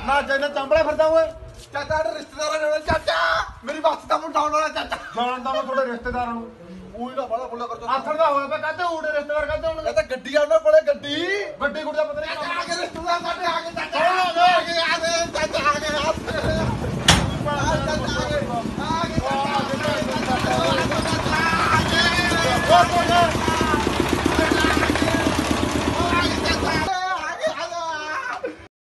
ਨਾ ਜੈਨਾ ਚੰਬੜਾ ਫਿਰਦਾ ਓਏ ਚਾਚਾ ਦੇ ਰਿਸ਼ਤੇਦਾਰਾਂ ਨਾਲ ਚਾਚਾ ਮੇਰੀ ਬੱਸ ਦਾ ਮੁੰਡਾਉਣ ਵਾਲਾ ਚਾਚਾ ਜਾਣਦਾ ਮੈਂ ਤੁਹਾਡੇ ਰਿਸ਼ਤੇਦਾਰਾਂ ਨੂੰ ਉਹੀ ਨਾ ਬੜਾ ਬੁੱਲਾ ਕਰ ਆਥਣ ਦਾ ਹੋਇਆ ਪਿਆ ਕਾਹਤੇ ਊੜੇ ਰਿਸ਼ਤੇਦਾਰ ਕਾਹਤੇ ਹੁਣ ਇਹ ਤਾਂ ਗੱਡੀ ਆ ਉਹਨਾਂ ਕੋਲੇ ਗੱਡੀ ਵੱਡੀ ਕੁੜੀ ਦਾ ਪਤਾ ਨਹੀਂ ਆ ਕੇ ਰਿਸ਼ਤੇਦਾਰ ਸਾਡੇ ਆ ਕੇ